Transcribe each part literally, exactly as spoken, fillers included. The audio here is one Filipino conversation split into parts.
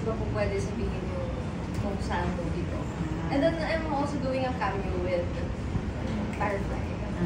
ba po pwede sabihin yung kung saan movie to? And then I'm also doing a cameo with Firefly.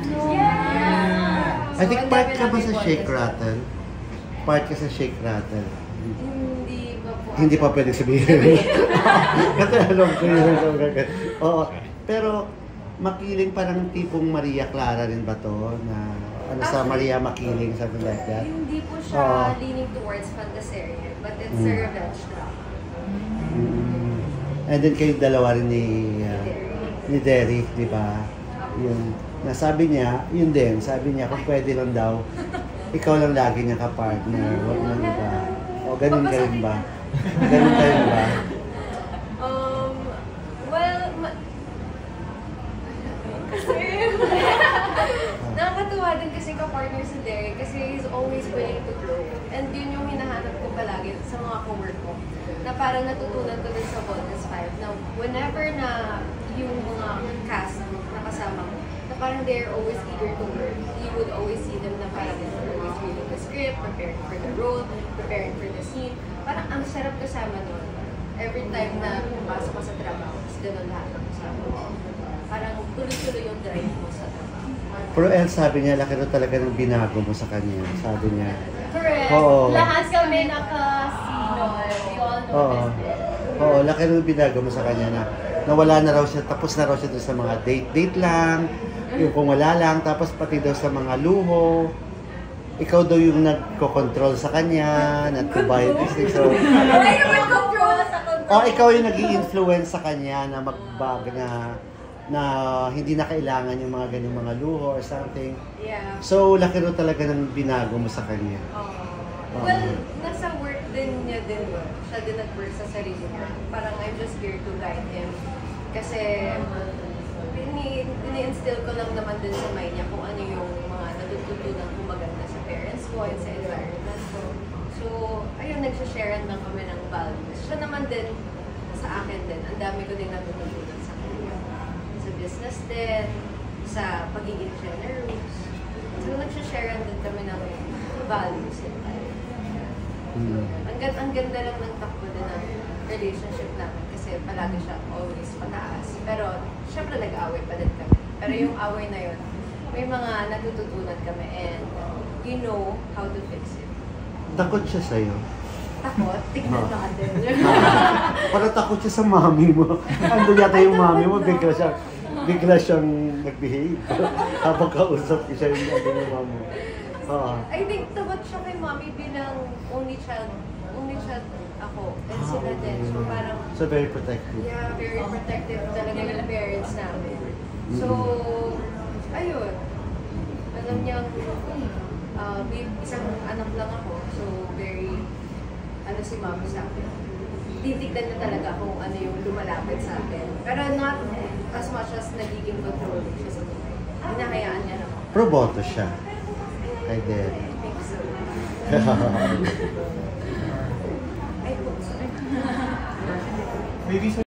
Yeah! I think part ka ba sa Shake Rattle? Part ka sa Shake Rattle? Hindi ba po? Hindi pa pwede sabihin. Kasi alam ko yun. Oo. Pero Makiling parang tipong Maria Clara rin ba to? Na ano sa Maria Makiling, something like that? Hindi po siya Oo. leaning towards fantasy, but it's Mm. a revenge drama. Mm. And then kayo dalawa rin ni uh, ni Derek, di ba? Yung nasabi niya, yun din, sabi niya kung pwede lang daw, ikaw lang lagi niya ka-partner, wag nang iba. O ganun ka rin ba? Ganun ka rin ba? Um, well, ma- kasi, nakakatuwa din kasi ka-partner si Derek kasi he's always willing to grow. And yun yung hinahanap ko palagi sa mga co-work ko. Na parang natutunan ko din sa Bonus five na whenever na yung mga cast na kasama ko, na parang they're always eager to work. You would always see them na parang they're always reading the script, preparing for the role, preparing for the scene. Parang ang sarap kasama nun. Every time na pumasok ka sa trabaho, is ganun lahat ng kasama mo. Parang tuloy-tuloy yung drive mo sa trabaho. Pero El, sabi niya, laki rin talaga ng binago mo sa kanya. Sabi niya. Correct. Oo. Lahat kami naka-sino. We all know Oo. this. Oo, laki rin binago mo sa kanya na nawala na raw siya, tapos na raw siya doon sa mga date-date lang, yung kung wala lang, tapos pati daw sa mga luho. Ikaw daw yung nagko-control sa kanya, nag-buy this. So, Ay, naman control sa control. oh, ikaw yung nag-i-influence sa kanya na magbag na na hindi na kailangan yung mga ganyang mga luho or something. Yeah. So, laki rin talaga ng binago mo sa kanya. Oh. Well, nasa work din niya din. Siya din nag-work sa sarili niya. Parang I'm just here to guide him. Kasi, ini-instill ko lang naman din sa mind niya kung ano yung mga natututunan ko maganda sa parents ko and sa environment ko. So, ayun, nagsha-sharean lang kami ng values. Siya naman din, sa akin din, ang dami ko din natutunan sa kanya. Sa business din, sa pagiging generous. So, nagsha-sharean din kami ng values in life. Hmm. Ang, gan- ang ganda lang ng takbo din ng relationship namin kasi palagi siya always pataas. Pero, syempre nag-away pa din kami. Pero yung away na yun, may mga natututunan kami and you know how to fix it. Takot siya sa'yo. Takot? Tignan natin. Parang takot siya sa mami mo. Ando yata yung mami mo, bigla siyang, bigla siyang nag-behave. Habang kausap ko siya yung ano yung mami mo. Oo. I think takot siya kay mommy bilang only child. Only child ako. And sila din. So parang, So very protective. yeah, very protective talaga ng parents namin. So, ayun. Alam niyang, uh, may isang anak lang ako. So, very, ano si mami sa akin. Titignan na talaga kung ano yung lumalapit sa akin. Pero not as much as nagiging controlling siya sa buhay. Hinahayaan niya naman. Pro boto siya. Kay Derek. I think so. I hope so. Maybe